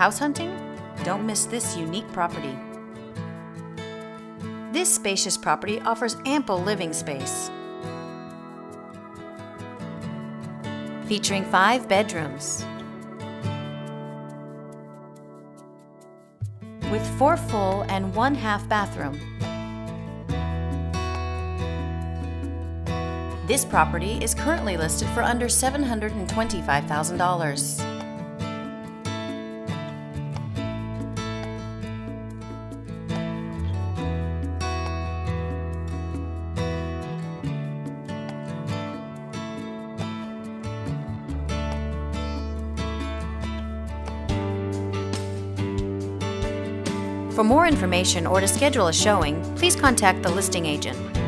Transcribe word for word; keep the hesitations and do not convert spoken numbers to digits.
House hunting? Don't miss this unique property. This spacious property offers ample living space, featuring five bedrooms, with four full and one half bathroom. This property is currently listed for under seven hundred twenty-five thousand dollars. For more information or to schedule a showing, please contact the listing agent.